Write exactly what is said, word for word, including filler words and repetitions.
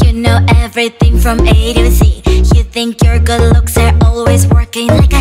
You know everything from A to Z. You think your good looks are always working like a